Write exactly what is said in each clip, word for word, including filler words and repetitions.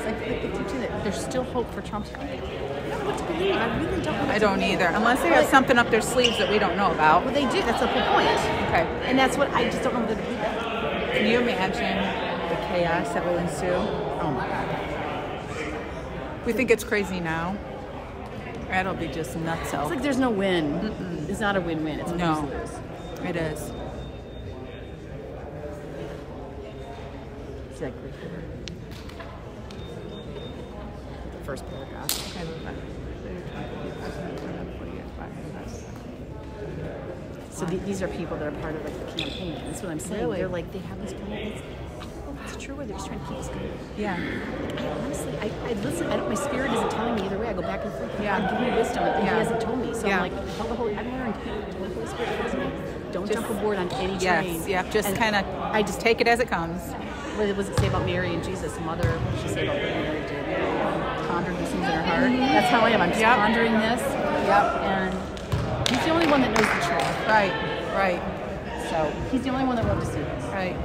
I feel like they keep saying that there's still hope for Trump. I don't know what to believe. I really don't know what I to don't believe. either, unless they have Like- something up their sleeves that we don't know about. Well, they do. That's the whole point. Okay. And that's what I just don't know whether to believe that. Can you imagine the chaos that will ensue? Oh my God. We think it's crazy now. That'll be just nuts. It's like there's no win. Mm-mm. It's not a win-win. It's a No. lose-lose. It is. It's like the first paragraph. So the, these are people that are part of like the campaign. That's what I'm saying. Really? They're like they have this kind of. It's, I don't know if it's true or they're just trying to keep us going. Yeah. I honestly, I, I listen. I don't. My spirit isn't telling me either way. I go back and forth. Yeah. God, give me wisdom, and Yeah. He hasn't told me. So Yeah. I'm like, tell the Holy. I've learned. Tell the Holy Spirit tells me. Don't Just- jump aboard onto any Yes. train. Yeah. Just And kind of. I just take it as it comes. What does it say about Mary and Jesus? Mother, what did she say about what Mary did? Pondered these things in her heart. That's how I am. I'm just Yep. pondering this. Yep. And He's the only one that knows the truth. Right. Right. So He's the only one that will to see this. Right.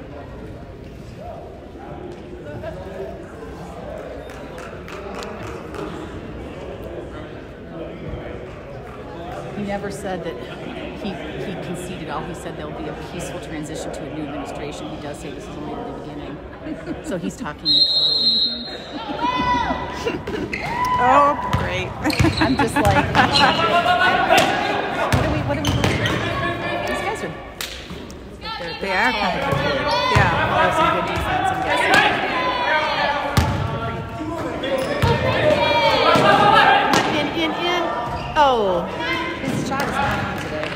He never said that he, he conceded all. He said there'll be a peaceful transition to a new administration. He does say this is only the beginning. So he's talking in code. Oh, great. I'm just like, what do we, what do we do? These guys are, they're, They are kind of. they Yeah. have some good defense, I'm guessing. In, in, in. Oh, his shot is not on today.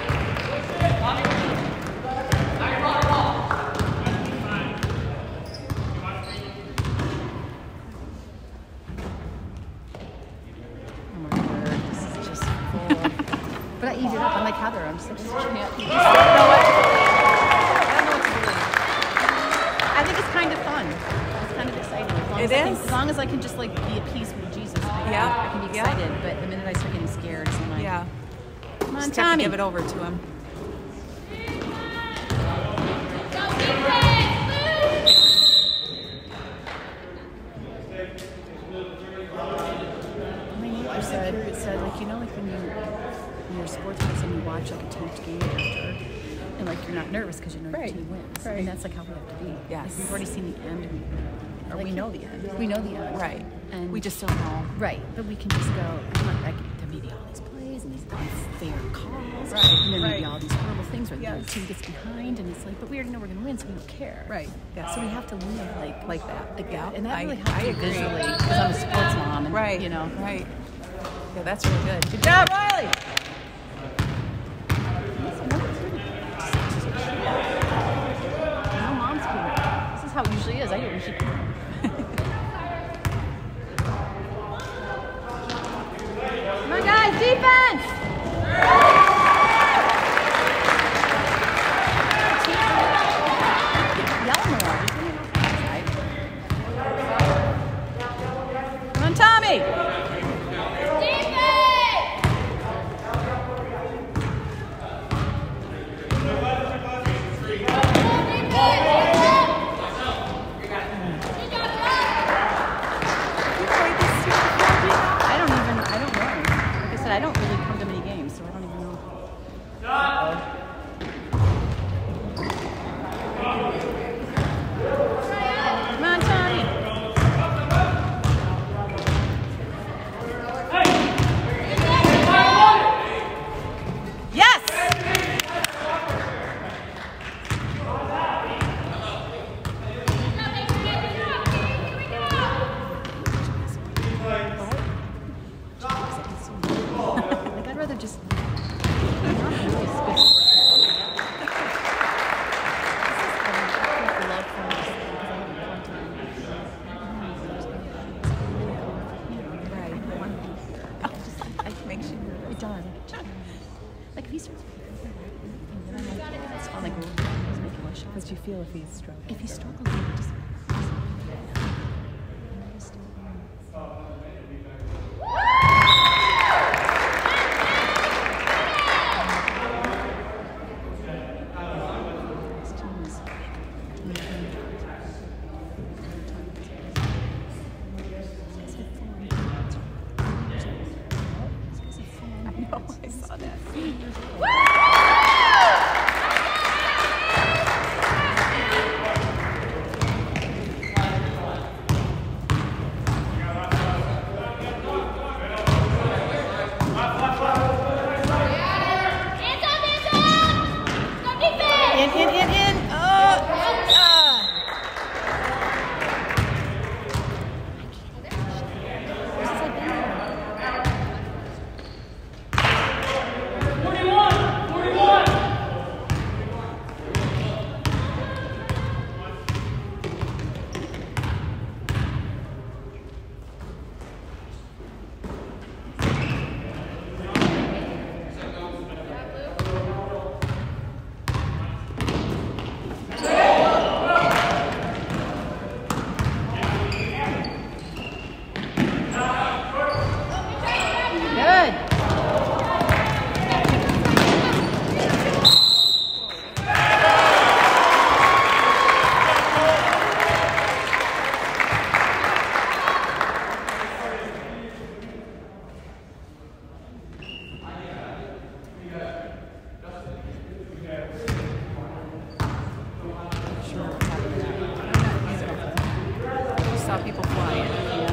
Oh my word, this is just full of... But I eat it up. I'm like Heather. I'm just like, just can't. You just don't know what to believe. I don't know what to believe. I think it's kind of fun. It's kind of exciting. As long It as I can, is. as long as I can just like be at peace with Jesus. I, Yeah. I can be Yeah. excited. But the minute I start getting scared, it's like, Yeah. come on, Just have to Tommy. give it over to him. My neighbor said, it said, like, you know, like when you, when you're a sports person, you watch like a team's game after, and like you're not nervous because you know Right. your team wins. Right. And that's like how we have to be. Yes. Like, we've already seen the end, and we, or Like, we know the end. We know the end. Right. And We just don't know. right, but we can just go. Like, like there may be all these plays and these unfair calls, Right, and there may be right. all these horrible things where the Yes. other team gets behind, and it's like, but we already know we're going to win, so we don't care. Right. Yeah. So we have to live like Like that. like Yeah. that, and that I- really helps I me agree. visually because I'm a sports mom, and Right. you know, Right. Yeah, that's really good. Good job, Riley. now mom's here. This is how it usually is. I don't usually. Come on, guys, defense! Yell more. Come on, Tommy! I don't even, I don't know. Like I said, I don't really come to many games, so I don't even know. Come on, Tommy. Yes! Like, I'd rather just. I'm not really a good sports mom. This is, um, I think the love for this because I have a fun time. Right. I want to be here. I just, I, I Makes you nervous. It does. Like, like if he starts and then I'm like, yeah, it's fun. Like, he's making my shots. What you feel if he's struggling? If he struggles, then I just. I just don't know. This team is- saw people fly it. Yeah.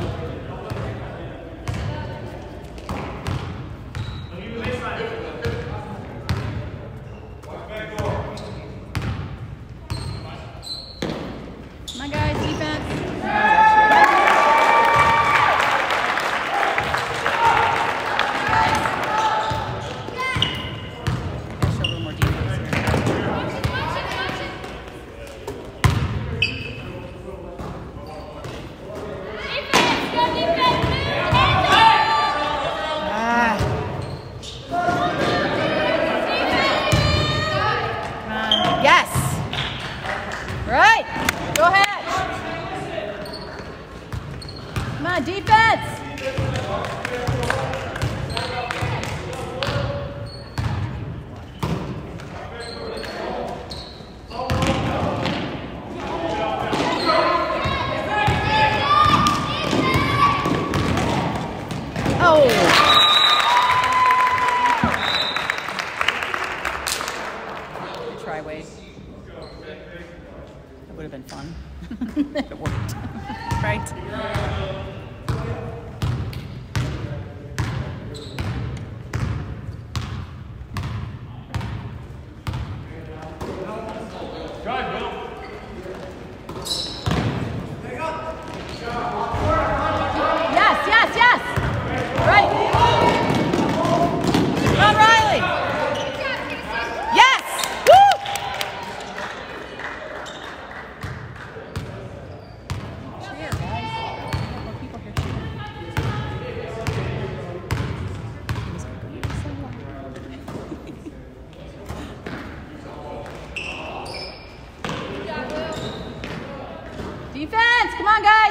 Come on, guys, defense. Defense! Oh! Good try, Wade. That would have been fun. It worked. Right? Defense! Come on, guys!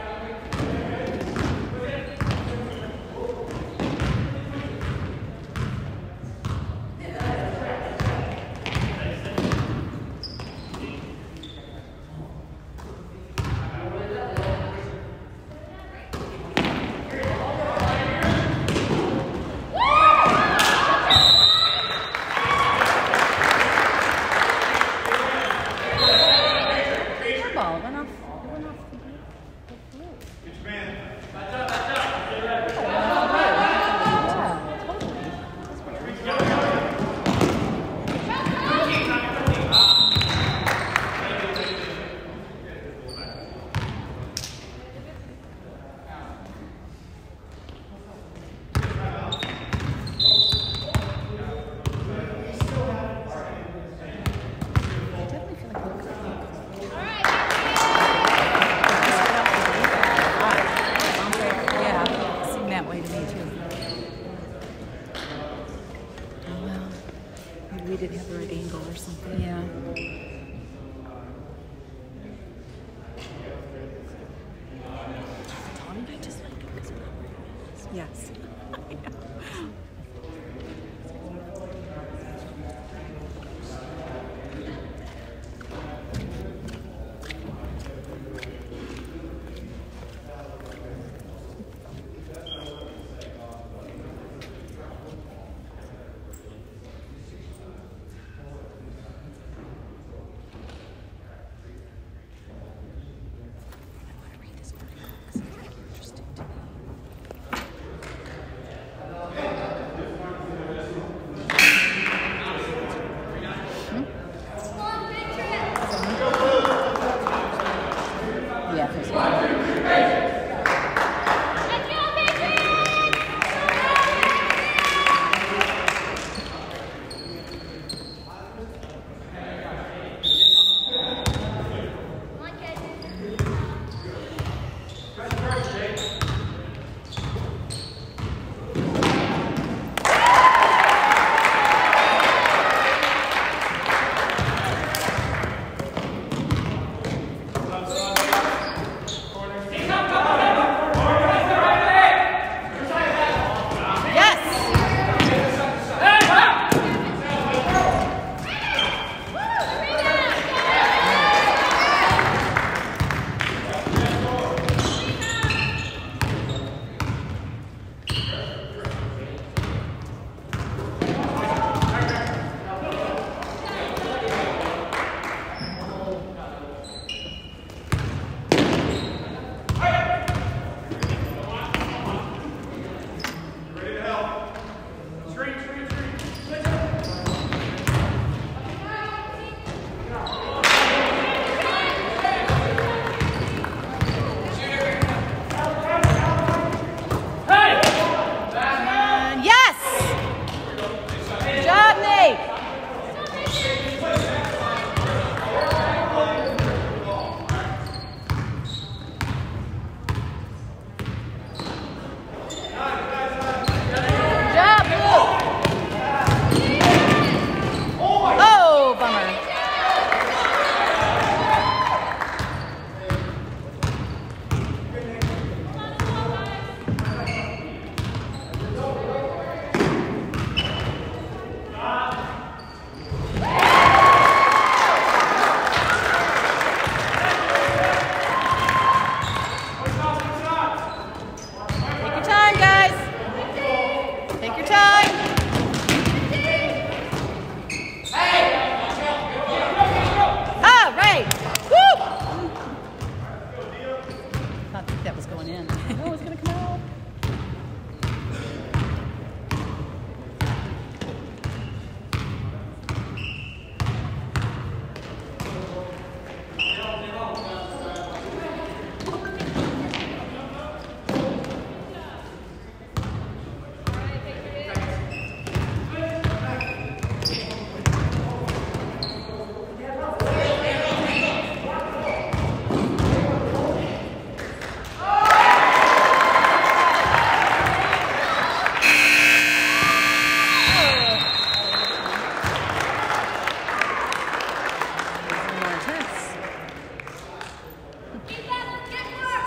Ball went off. It went off the blue. We didn't have the right angle or something. Yeah. I just like it because yes.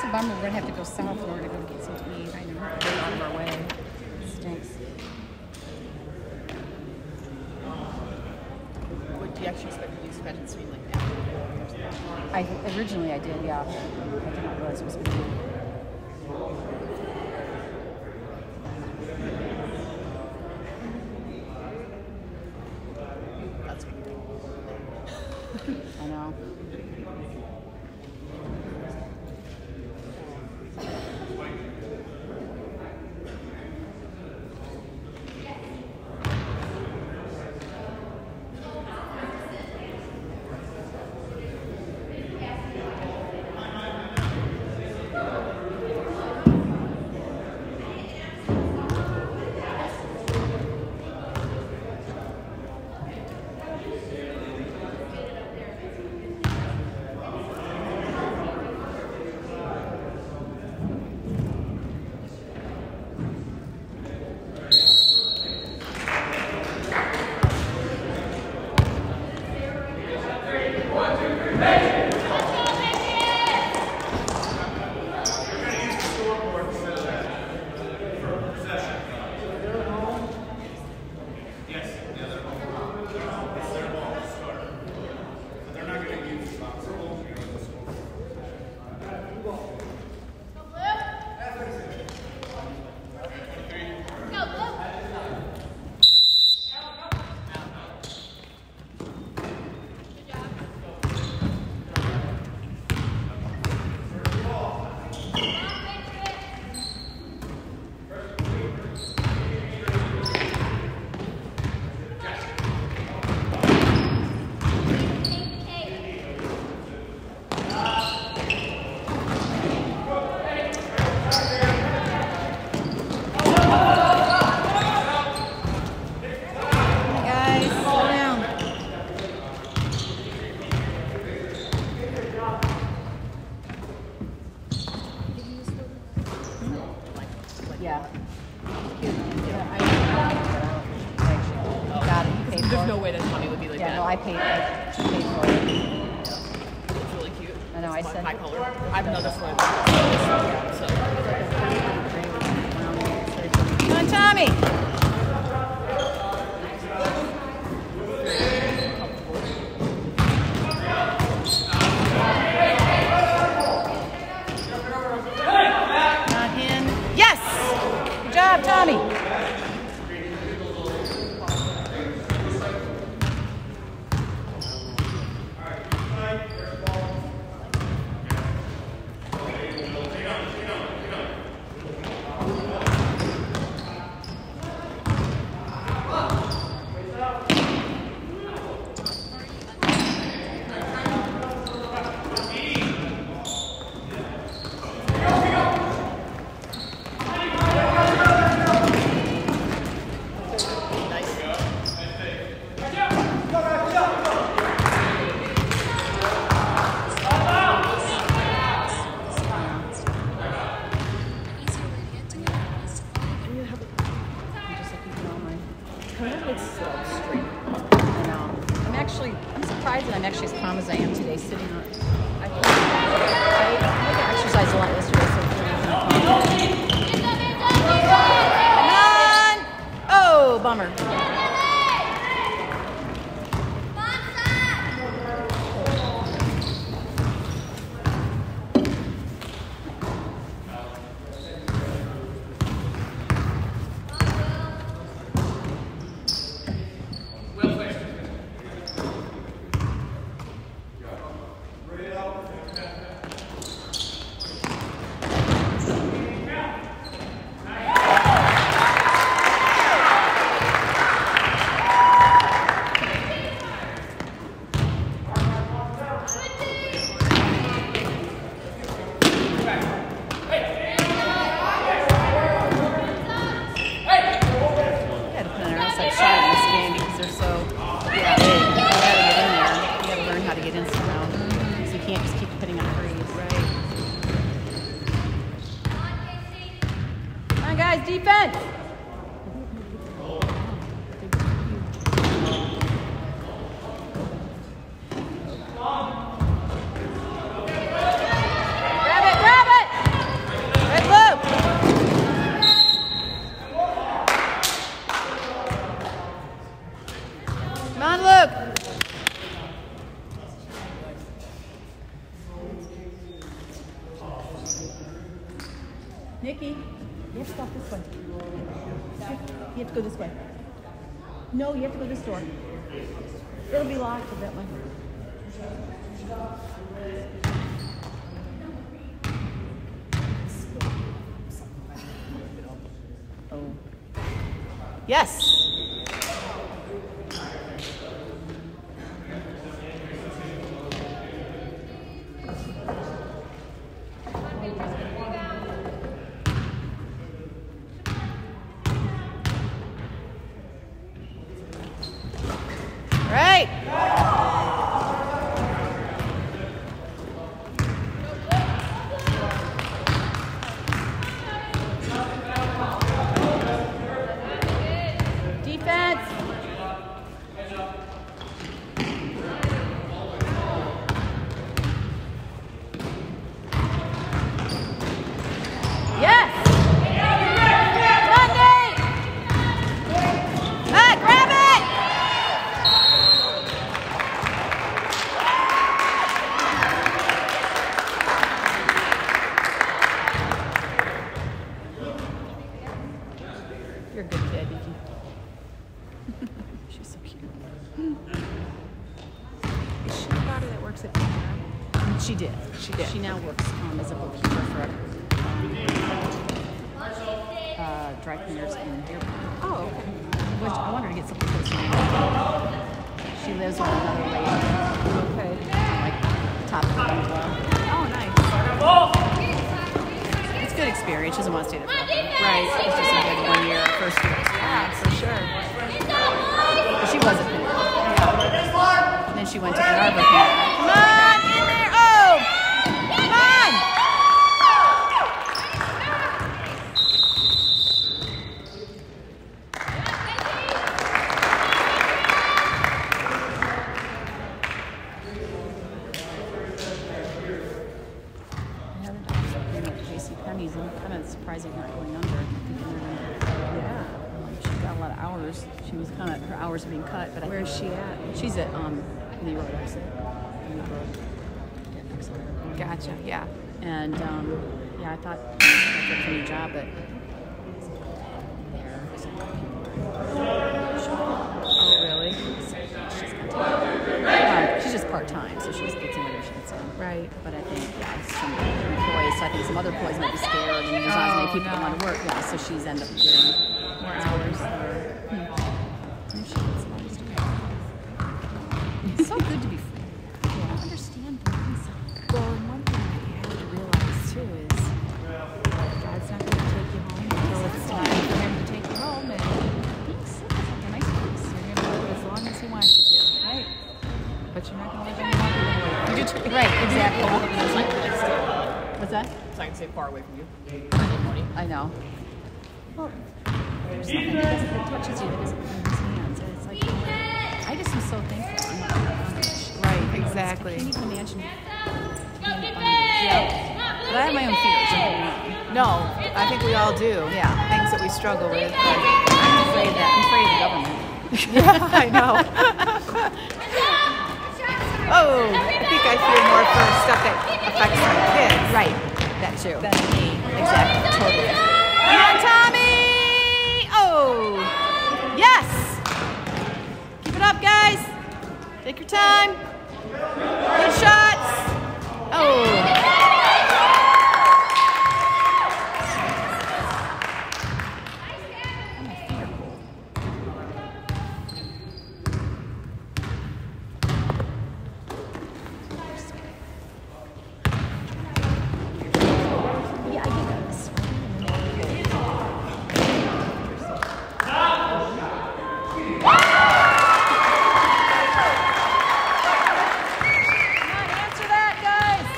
a bummer. We're gonna have to go south in order to go get something to eat. I know. We're out of our way. It stinks. What do you actually expect to use Fettuccine sweet like that? I originally I did, yeah. I did not realize it was gonna be. That's weird. I know. Yeah. Yeah, I, actually got it. You paid for There's it. no way this money would be like Yeah, that. no, I paid. I paid for it. It's really cute. I know. I It's said. high color. I have another friend. So Come on, Tommy. Not in. Yes. Good job, Tommy. I'm surprised that I'm actually as calm as I am today, sitting on. I, I, I exercised a lot yesterday, so it's Come on! Oh, bummer. Guys, defense! Grab it, grab it! Nikki, you have to stop this way. You have to go this way. No, you have to go this door. It'll be locked with that one. Oh. Yes. Right. Defense. Yes. Sunday. Matt, grab it. You're a good kid, Nikki. She's so cute. Is she the daughter that works at Panera? She did. She did. She now works um, as a bookkeeper for um, uh, dry cleaners in Deer Park. Oh, okay. Which I want her to get something close to me. She lives with another lady, Okay. like top of the world. Oh, nice. It's a good experience. She doesn't want to stay there forever. Right. It's just a good one year, first year Yeah, experience. for sure. But she was at Panera. And then she went to Ann Arbor Panera. Come on, in there! Oh! Come on! I haven't done something at JCPenney's. I'm kind of surprised they're not going under. I'm thinking they're gonna- Yeah. She's got a lot of hours. She was kind of, her hours are being cut, but I Where is think- she at? She's at um, Lee Road exit. Lee Road. Yeah, exit. Gotcha. Yeah. And um, yeah, I thought that's a new job, but there. So Oh, really? she's um, she's just part time, so she just gets in whenever she gets in. Right. But I think yeah, some employees. So I think some other employees might be scared, and there's not as many Oh, people that no. want to work. Yeah, so she's ended up getting More hours. Maybe she gets some other stuff. It's so good to be free. I don't understand things. Well, and one thing that you have to realize too is God's not going to take you home until it's time for Him to take you home, and Being sick is like a nice place. you're going to live as long as He wants you to. Right. But you're not going to live any longer than what you do. Right, exactly. It's like the next day. What's that? So I can stay far away from you. I know. Well, there's nothing that, doesn't, that touches you that isn't in his hands. And it's like, I just am so thankful. I'm not bondage. Right, I exactly. can't even imagine being bondage. But I have my own fears. Don't get me wrong. No, I think we all do. Yeah. Things that we struggle with. But I'm afraid that I'm afraid of the government. yeah, I know. Oh, I think I fear more for stuff that affects my kids. Right. That too. Than me. Exactly. Totally. Come on, Tommy! Oh! Yes! Keep it up, guys. Take your time. Good shots. Oh! Yeah, I get this. Answer that, guys.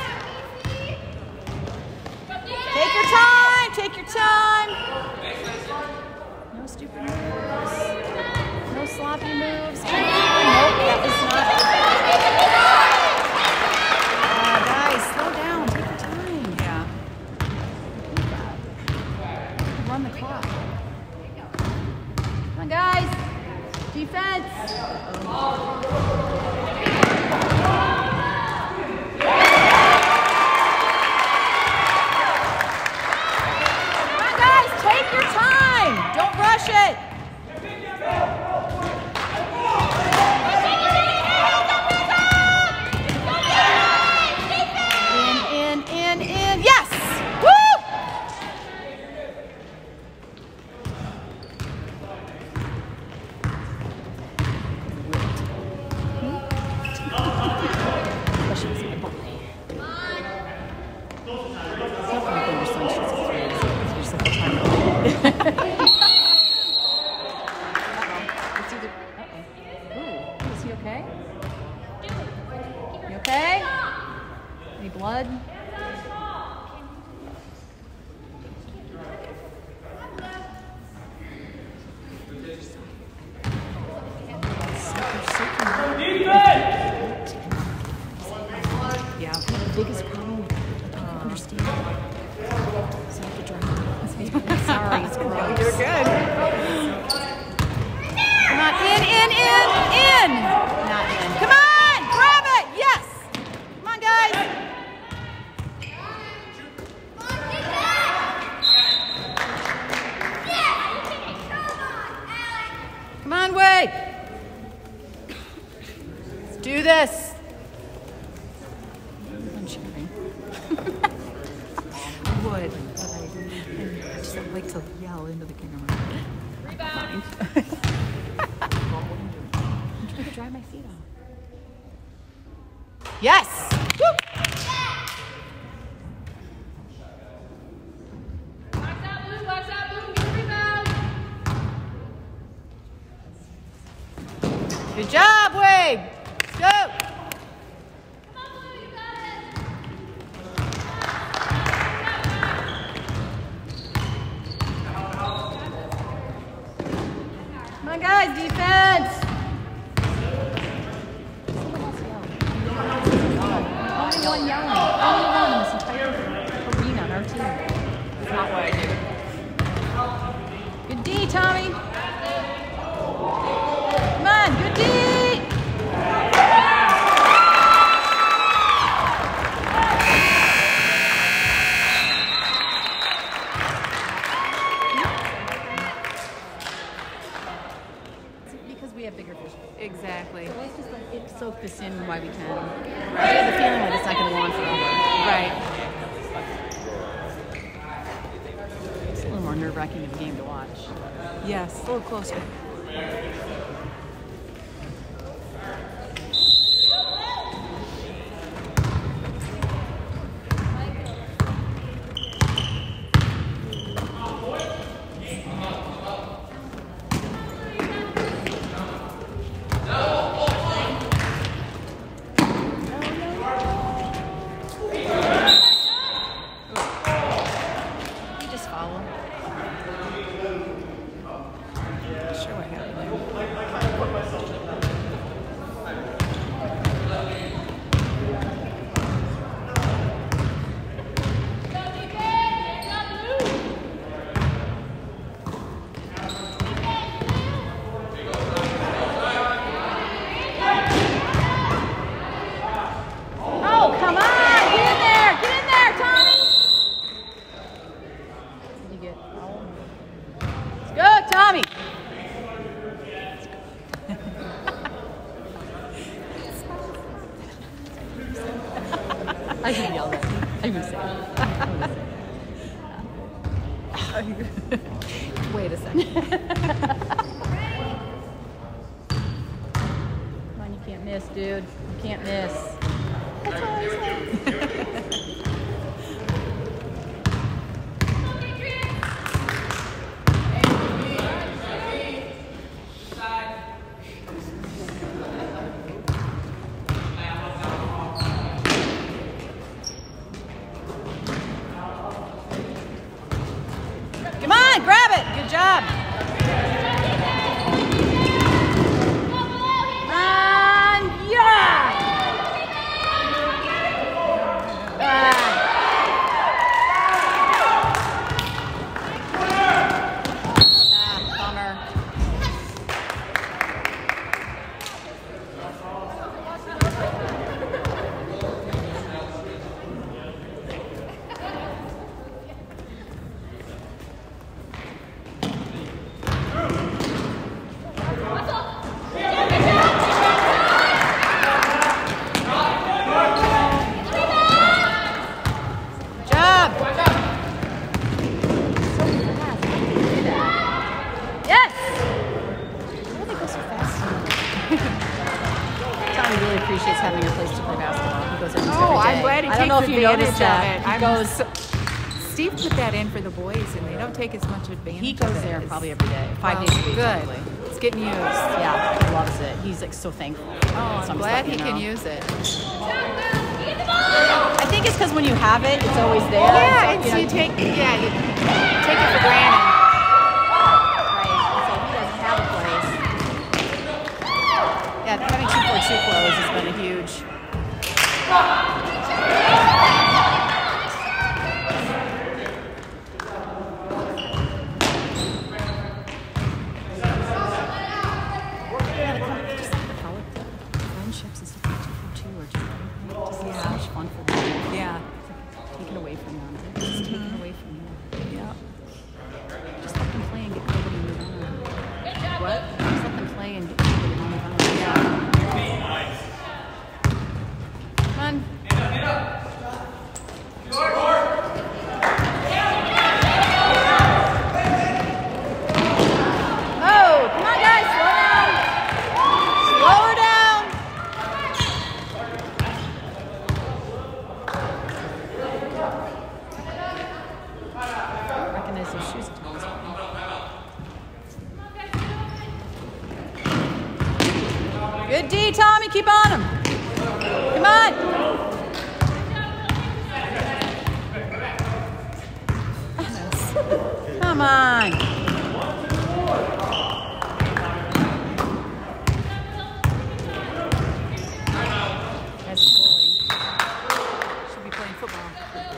Take your time. Take your time. No stupid moves. No sloppy moves. Nope, that was not. Uh, guys, slow down. Take your time. Yeah. Run the clock. Come on, guys. Defense. It's not like when your son shoots a three, because you're such a tiny. It's either. Uh-oh. Ooh, is he okay? You okay? Any blood? Yeah. The biggest problem with I don't understand. So I have to drive this video. I'm sorry, it's gross. You're good. Come on, in, in, in, in. Not in. Come on, grab it. Yes. Come on, guys. Come on, Wade. Let's do this. I'm sharing. I would, but I, I just don't like to yell into the camera. Rebound. I'm trying to dry my feet off. Yes. Woo. Box out, Blue, box out, Blue, get the rebound. Good job, Wade. Let's go. Come on, Blue, you got it. Come on, guys, defense. Only one yelling. Only one in this entire arena on our team. It's not what I do. Good D, Tommy. Come on, good D. Because we have bigger fish. Exactly. So let's just like it, soak this in while we can. Right. I have a feeling like it's not going to go on forever. Right. It's a little more nerve-wracking of a game to watch. Yes, a little closer. You just follow. Sure what happened there. Oh, come on! Get in there! Get in there, Tommy! Did you get fouled? Let's go, Tommy! I can yell that. I can say it. Wait a second. Come on, you can't miss, dude. You can't miss. That's all I say. Come on, grab it. Good job. Come on, yeah. Ah. Ah, bummer. know if you noticed advantage that. of it. He I'm goes- so- Steve put that in for the boys, and they don't take as much advantage. He of goes it there as- probably every day, five Well, days a week. Good. Probably. It's getting used. Yeah, he loves it. He's like so thankful. Oh, So I'm just glad letting he you can know. use it. I think it's because when you have it, it's always there. Yeah, and it's so, you take yeah you take it for granted. Right. So he doesn't have a place. Yeah, having two four two clothes has been a huge. Yeah, the kind of- just like the color, the friendships and stuff like two four two are just, just Yeah. so much fun for them. Yeah. Taken away from them. Just taken away from you. Yeah. Just let them play and get COVID and move on. What? Just let them play and get COVID and move on. Yeah. Come on. Oh, come on, guys, slow down. Slow her down. Recognize those shoes. Good D, Tommy. Keep on him. Come on. Come on. That's a bully. Should be playing football.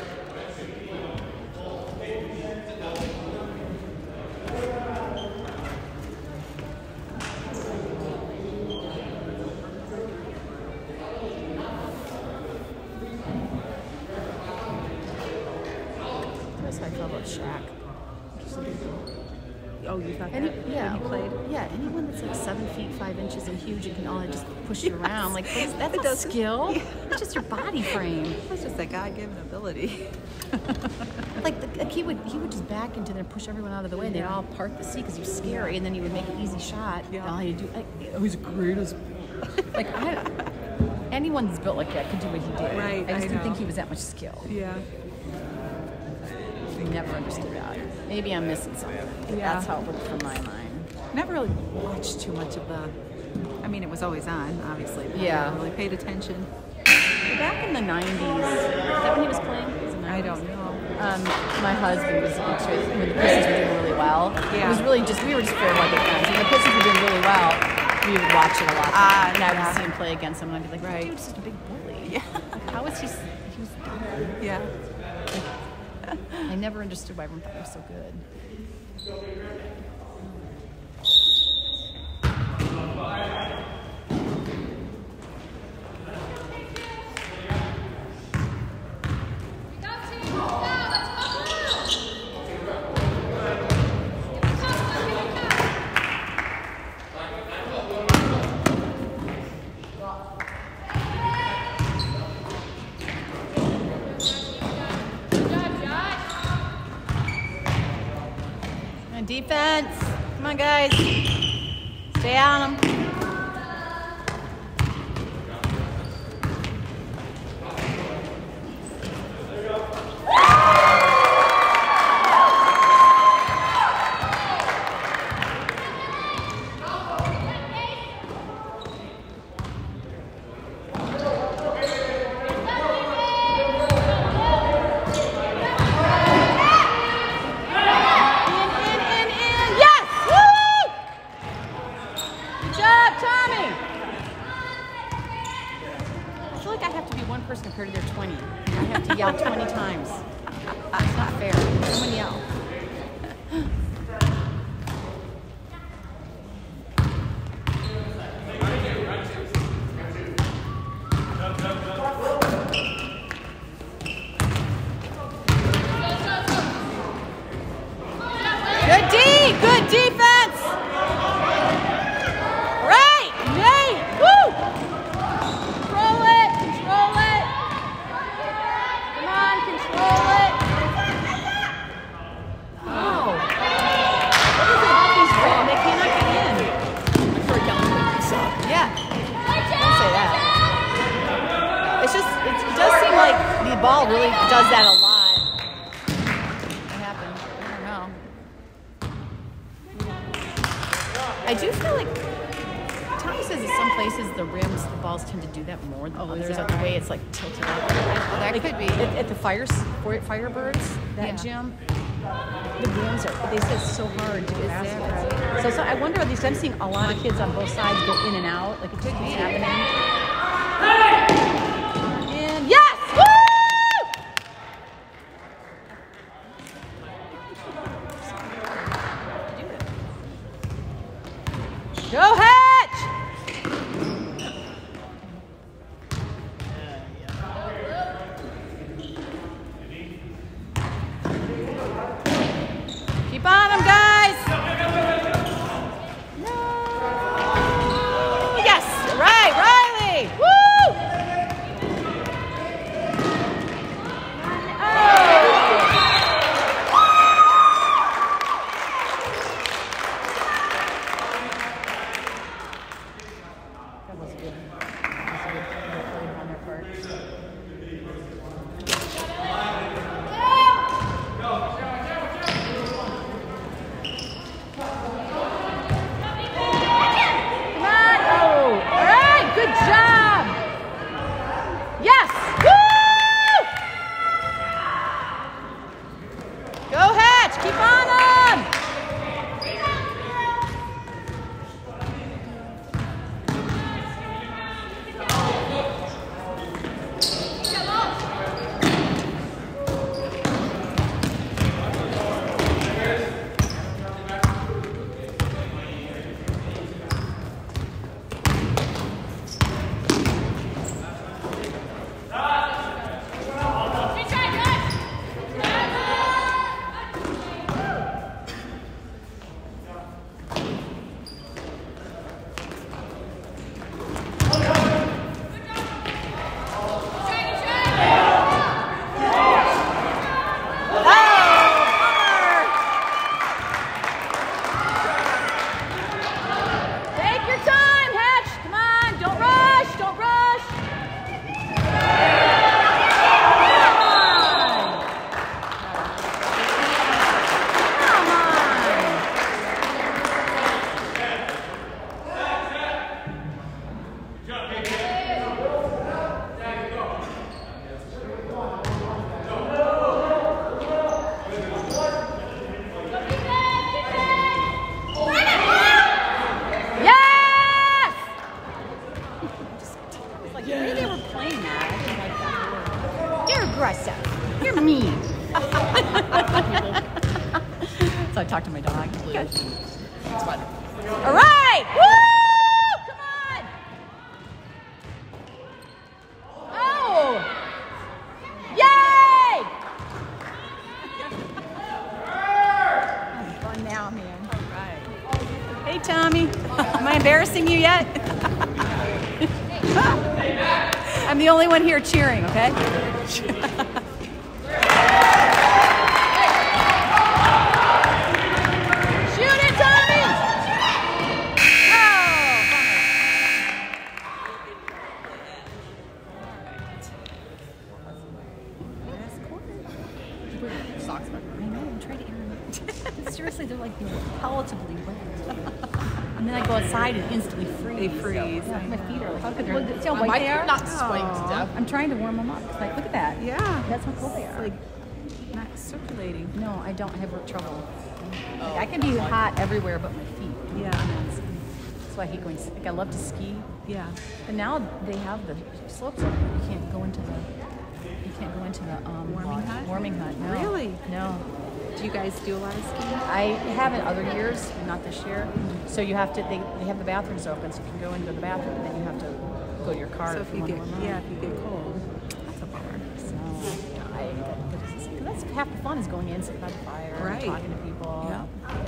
That's how I feel about Shaq. Oh, you thought Any, that yeah, when he played? Yeah, anyone that's like seven feet five inches and huge and can all just push you around, like that's, that's It a doesn't- skill. yeah. It's just your body frame. That's just a God-given ability. Like, the, like he would he would just back into there and push everyone out of the way, and they'd all part the seat because he was scary, and then he would make an easy shot. Yeah. And all he would do, like, oh, he's great as like I. Anyone that's built like that could do what he did. Right, I I just didn't think know. he was that much skill. Yeah. I never understood that. Maybe I'm missing something. But Yeah. That's how it worked from my mind. Never really watched too much of the. I mean, it was always on, obviously. But Yeah. I never really paid attention. Back in the nineties, is that when he was playing? Was it I nineties? don't know. Um, my husband was into when the Pistons were doing really well. It Yeah. was really just we were just fair weather friends. When the Pistons were doing really well, we would watch it a lot. Ah, and I yeah. would see him play against him, and I'd be like, Right. "Dude's just a big bully. Yeah. Like, how is he? s- He was dumb. Yeah. I never understood why everyone thought he was so good." And defense. Come on, guys. Stay on them. In, in, in, in. Yes! Woo! Good job! I do feel like Tommy says in some places the rims, the balls tend to do that more than Oh, is others. that Like the way it's like tilted up. Well, that Like could be. at, at the fires, for Firebirds, that Yeah. gym. The rims are. They say it's so hard to get Is past that it. right? So, so I wonder. At least I'm seeing a lot of kids on both sides go in and out. Like it could be happening. And yes! Woo! Go Hatch! Keep on them, guys! No! Yes! Right, Riley! Woo! That was good. That was a good play on their part. Come on! Oh! All right! Good job! Yes! Woo! Go Hatch! Keep on them! Take your time, Hatch. Come on. Don't rush. Don't rush. Come on. Yes! It's like, maybe they were playing that. I didn't like that. You're aggressive. You're mean. So I talked to my dog. Good. It's fun. All right. Woo! Come on. Oh! Yay! Having fun now, man. All right. Hey, Tommy. Am I embarrassing you yet? I'm the only one here cheering, okay? Shoot it, Tommy! Oh, Socks back. I know, I'm trying to air them. Seriously, they're like palatably wet. And then I go outside and instantly freeze. They freeze, Yeah, I my know. feet are like, how could they? Look, see how white My they feet are? are not swaying to Aw. death. I'm trying to warm them up. It's like, look at that. Yeah. That's how cool they are. Like not circulating. No, I don't have trouble. Like, I can be hot everywhere but my feet. Yeah. That's why I hate going. Like I love to ski, Yeah. but now they have the slopes open. You can't go into the. You can't go into the um, Warming hut? Warming hut. No. Really? No. Do you guys do a lot of skiing? I haven't other years, not this year. So you have to. They, they have the bathrooms open, so you can go into the bathroom, and then you have to go to your car. So if you want get to warm up. yeah, if you get cold, that's a bummer. So I, because that's half the fun is going in, sitting by the fire, and Right. talking to people. Yeah.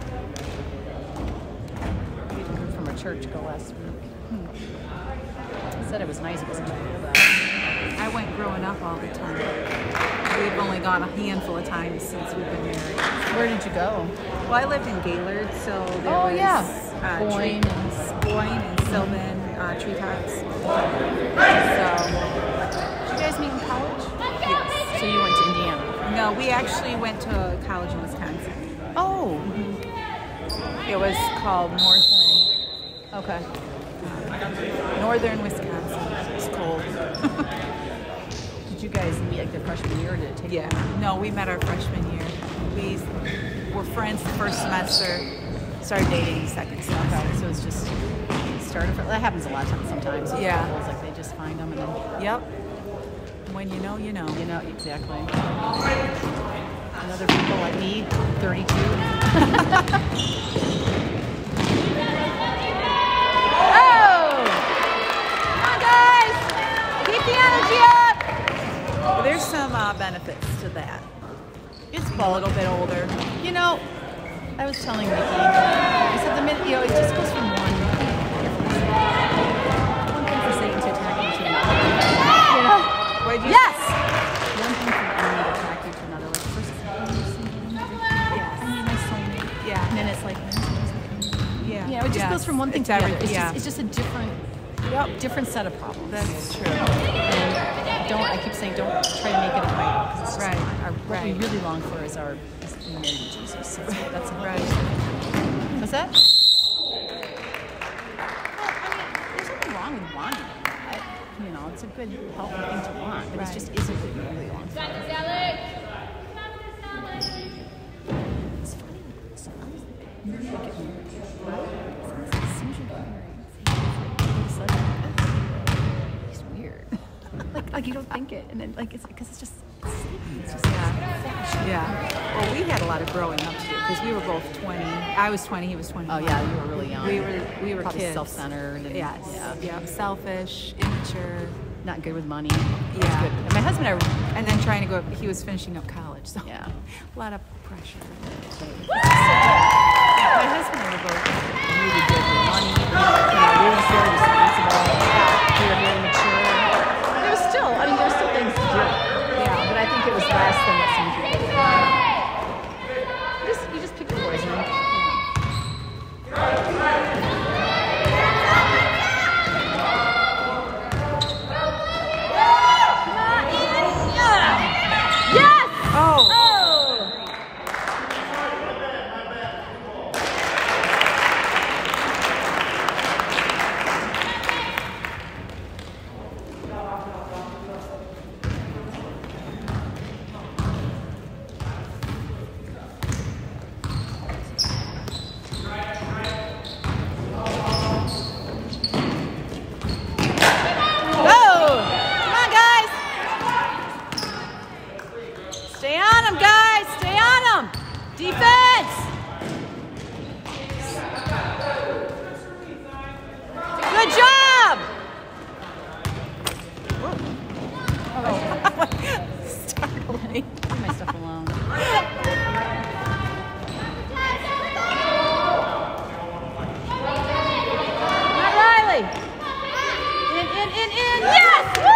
We had a group from our church go last week. I said it was nice. It wasn't too cold out. I went growing up all the time. We've only gone a handful of times since we've been married. Where did you go? Well, I lived in Gaylord, so there Oh, was yeah. uh, Boyne tree, and- Boyne and Sylvan uh, treetops. So Did you guys meet in college? yes. So you went to Indiana. No, we actually went to college in Wisconsin. Oh. It was called Northland Okay. Northern Wisconsin. It's cold. Did you guys meet like the freshman year or did it take Yeah. longer? No, we met our freshman year. We were friends the first semester, started dating the second semester. Okay, so it's just started. For, that happens a lot of times. Sometimes. with Yeah. couples, like they just find them and then Yep. When you know, you know. you know exactly. And other people like me, thirty-two. Oh! Come on, guys! Keep the energy up. Well, there's some uh, benefits to that. It's A little bit older. You know, I was telling Ricky, I said the minute, you know, it just goes from one, one thing for Satan to attack you to another. You know? What'd you Yes! One thing for the enemy to attack you to another. Like, first it's like, oh, you're single, Yes. I need my soulmate. Yeah. And then it's like, Yeah. you know, it just Yes. goes from one thing It's to the every- other. It's, yeah. just, it's just a different, Yep. different set of problems. That's true. And don't, I keep saying, don't try to make it a fight. 'Cause it's just Right. not. Our, what we Right. really long for is our is being married to Jesus. So that's, that's a Right. What's that? Well, I mean, there's nothing wrong with wanting it. I, you know, it's a good, healthy thing to want, but Right. it just isn't what you really long for. Practice, Alex. It's funny. It's honestly, you get married. As soon as you get married, it's like, he's weird. like, like you don't think it, and then like it's because it's just, it's, it's just Yeah. Yeah. Well, we had a lot of growing up to do because we were both twenty. I was twenty. He was twenty. Oh yeah, you were really young. We were we were Probably kids. self-centered. And, Yes. Yeah. Yeah. Selfish, immature, Not good with money. Yeah. That's good. And my husband, I. and then trying to go. He was finishing up college, so Yeah. a lot of pressure. My husband and I were both really good with money. You know, really very responsible. We were very mature. There was still, I mean, there were still things to do. Yeah, but I think it was less than what some people did. You just, you just pick your poison. You know. Yes! Oh. Oh! Go! Come on, guys! Stay on them, guys! Stay on them! Defense! Good job! Startling. Leave my stuff alone. Not Riley! In, in, in, in! Yes! Woo!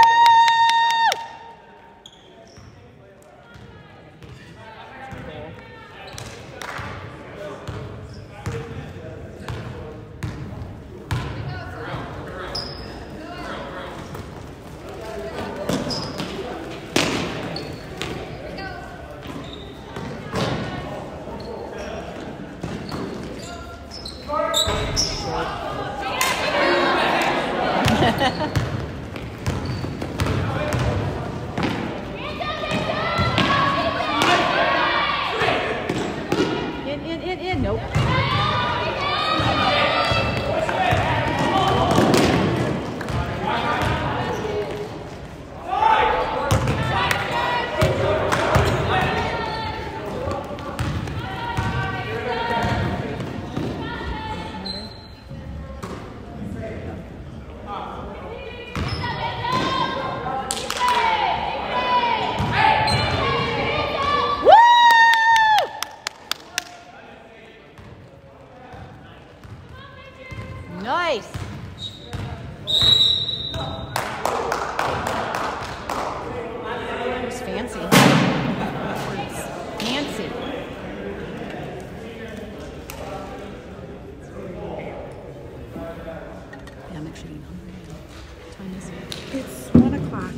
In, in, in, in. Nope. Nice. It was fancy. Fancy. Yeah, I'm actually getting hungry now. What time is it? It's one o'clock.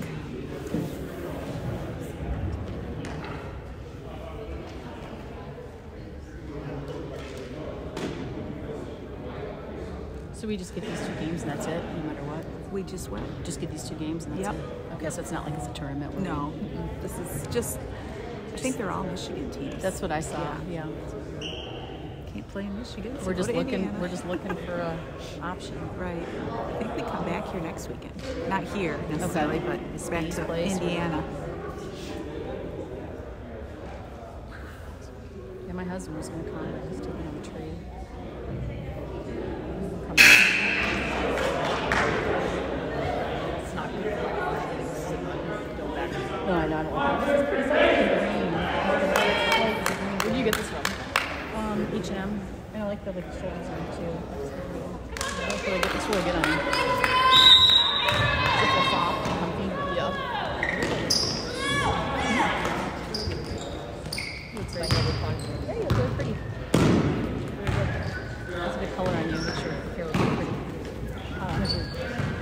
So we just get these two games and that's it, no matter what? We just went. Just get these two games and that's Yep. it? Okay, so it's not like it's a tournament. where No, we- this is just. I think they're all Michigan teams. That's what I saw, yeah. Can't play in Michigan. So We're go just to looking, Indiana. we're just looking for a option. Right. I think they come back here next weekend. Not here necessarily, Okay. but it's back Space to place. Indiana. Yeah, my husband was gonna come, but he's taking on a tree. Come It's not good. Go back. No, I know, I don't like it. This is pretty green. Where do you get this from? Um, H and M. And I like the like shoulders on it too. That's really good. It's really good on you. It's so soft and comfy. Yeah. It's My like, favorite one. yeah, yeah, they're pretty. Very good. That's a good color on you. Make sure your hair looks pretty. Uh, here's your-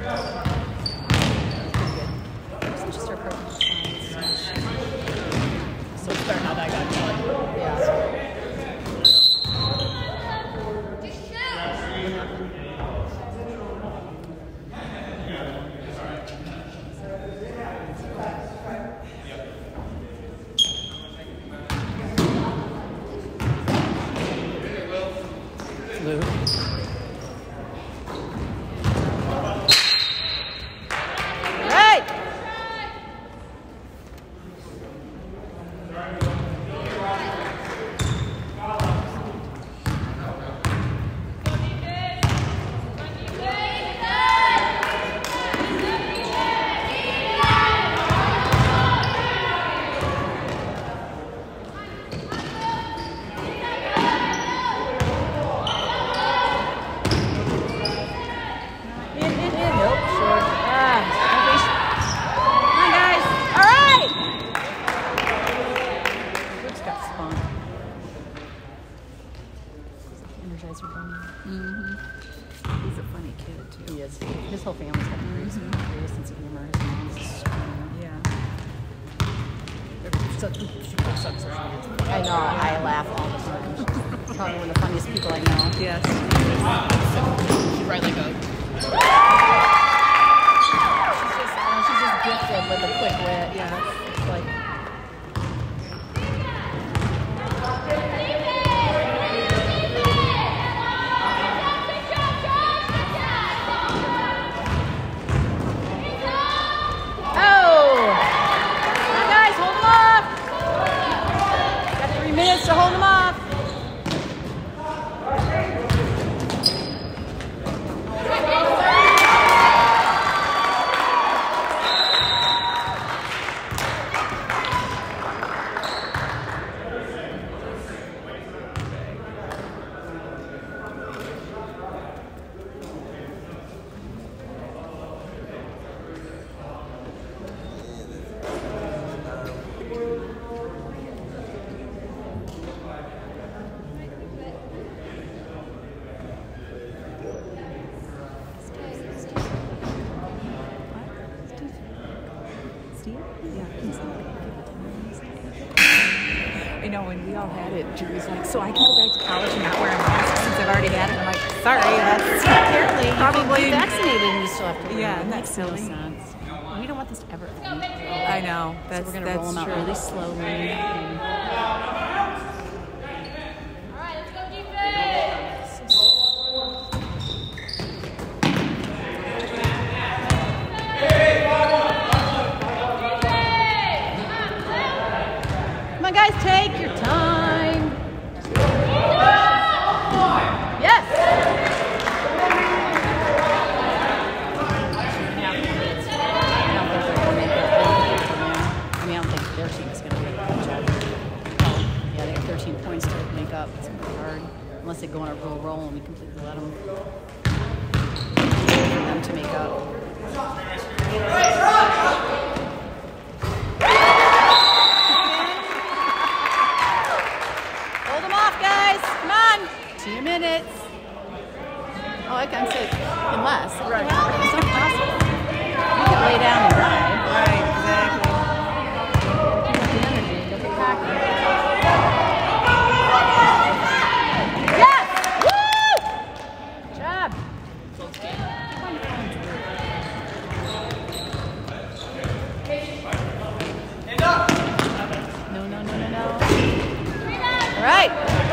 pretty good. It's just our perfect size. So it's better how that got done. Yeah. Lou. Right. In, in, in. Nope, short. Ah, okay. Come on, guys. All right. Luke's got spunk. Energizer bunny. Mm-hmm. He's a funny kid too. He is. His whole family's got a great, great sense of humor. His mom's screaming. Yeah. Such super sucks her. I know. I laugh all the time. She's probably one of the funniest people I know. Yes. She'd write like a. She's just, uh, she's just gifted with a quick wit. Yeah. It's like, oh! Come on, guys, hold them off. Got three minutes to hold them off. Steve? Yeah, he's like. I know, when we all had it, Drew's like, so I can go back to college and not wear a mask since I've already had it. I'm like, sorry, that's Apparently, probably. you get vaccinated and you still have to. wear Yeah, it. isn't that Makes no silly? sense. We don't want this to ever end. I know. That's So we're gonna that's roll them out true. really slowly. and- All right, let's go defense. Come on, guys, take your time. Yes. I don't think they're gonna make it. I mean, I don't think their team is gonna make it. Yeah, they have thirteen points to make up. It's gonna be hard unless they go on a real roll and we completely let them. For them to make up. Hold them off, guys. Come on. Two minutes. Oh, I can say unless. Right. Well, it's not possible. You can lay down and drive. Right, exactly. Keep up the energy. Don't get cocky. Yes! Woo! Good job. right.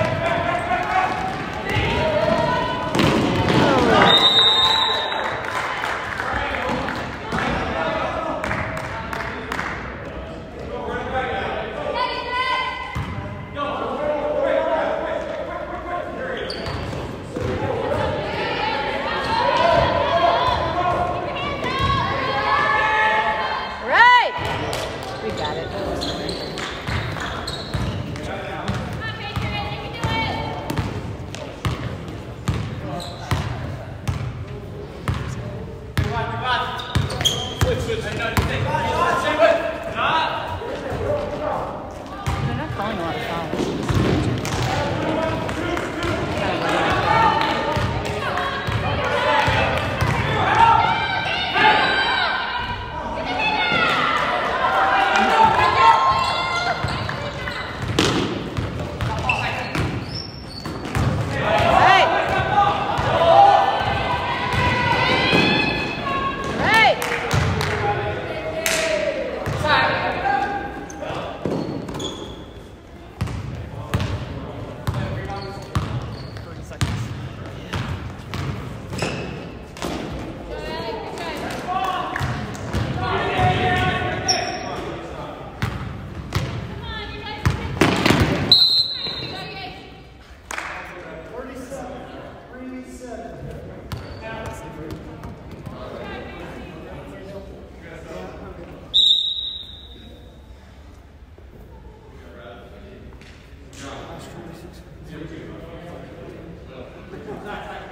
We got it. They're not calling a lot of fouls. Thank you.